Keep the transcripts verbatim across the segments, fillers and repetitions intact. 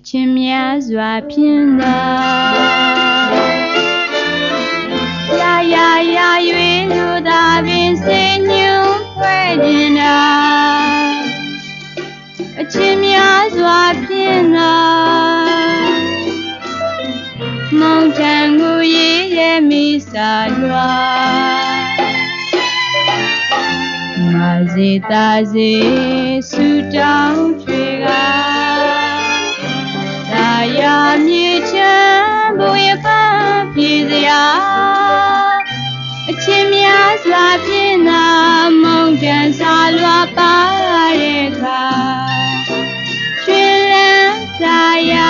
ချင်းများစွာဖြင့်သာရာရာရာ၍လူသာပင်စိတ်ညွန့်ဖွဲ့ခြင်းသာအချင်းများစွာဖြင့်သာမောင်ထံကိုရေးရမိစာလွှာငါစေတာစေဆူတောင်းချွေကသာယာမြေချမ်းဘုံရပန်းပြည်စရာအချင်းများစွာဖြင့်သာမောင်ထံစာလွှာပါတဲ့အခါရွှေလန်းသာယာ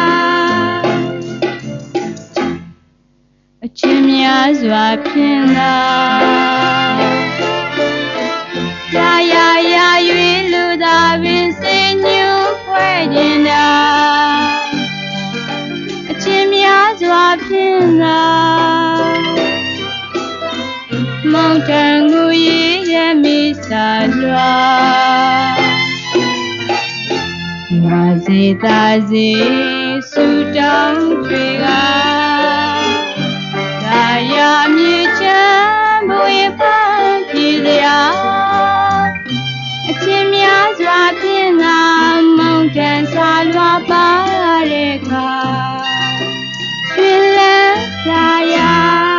အချင်းများစွာဖြင့်သာရာရာရာ၍လူသာပင်စိတ်ညွန့်ဖွဲ့ခြင်းသာအချင်းများစွာဖြင့်သာမောင်ထံကိုရေးရမိစာလွှာငါစေတာစေဆူတောင်းချွေကသာယာမြေချမ်းဘုံရပန်းပြည်စရာအချင်းများစွာဖြင့်သာမောင်ထံစာလွှာပါတဲ့အခါရွှေလန်းသာယာ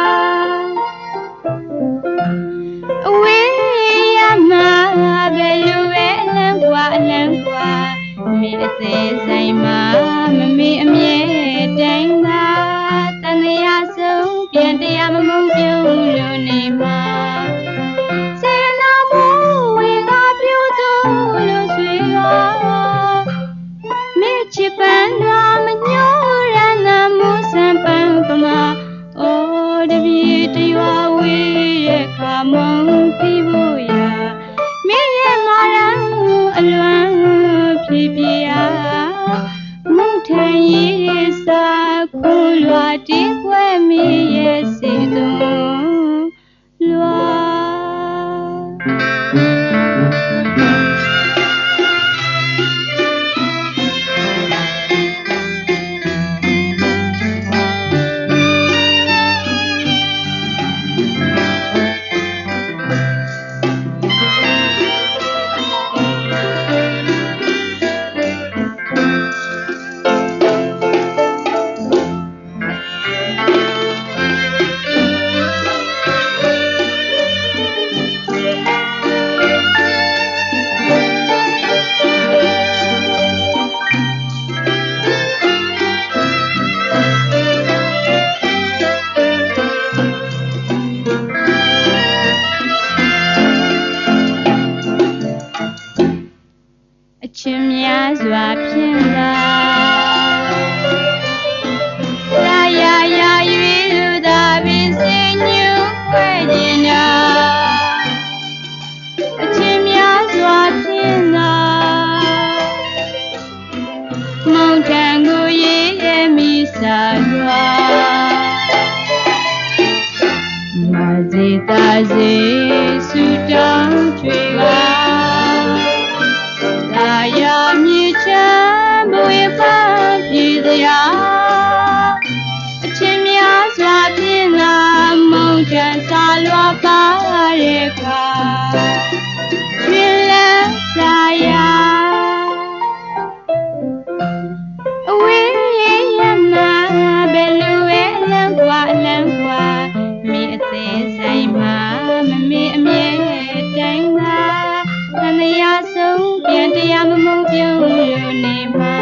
အဝေးရမှာဘယ်လိုပဲအလန်းကွာအလန်းကွာမိအသေးဆိုင်မှာမမေ့အမြဲတိုင်းသာတန်ရာဆုံးပြန်တရားမမုန်းပြုံးလို့နေမှာစေနာမိုးဝေကပြူသူလို့ဆွေရောမိချစ်ပန်းတော်မညိုးရနာမိုးစံပန်းပမာအိုးတပြေတရွာဝေးရဲ့ခါမုံပြီးဖို့ရာမိရဲ့မာရန်အလွမ်းဖြည်းဖြည်းမုန်ထန်ရေးစာခုလွာတီးခွဲမိရဲ့စေတုံးလွာအချင်းများစွာဖြင့်သာရာရာရာ၍လူသာပင်စိတ်ညွန့်ဖွဲ့ခြင်းသာအချင်းများစွာဖြင့်သာမောင်ထံကိုရေးရမိစာလွှာငါစေတာစေဆူတောင်းချွေကသာယာမြေချမ်းဘုံရပန်းပြည်စရာအချင်းများစွာဖြင့်သာမောင်ထံစာလွှာပါတဲ့အခါရွှေလန်းသာယာအဝေးရမှာဘယ်လိုပဲအလန်းကွာအလန်းကွာမိအသေးဆိုင်မှာမမေ့အမြဲတိုင်းသာတန်ရာဆုံးပြန်တရားမမုန်းပြုံးလို့နေမှာ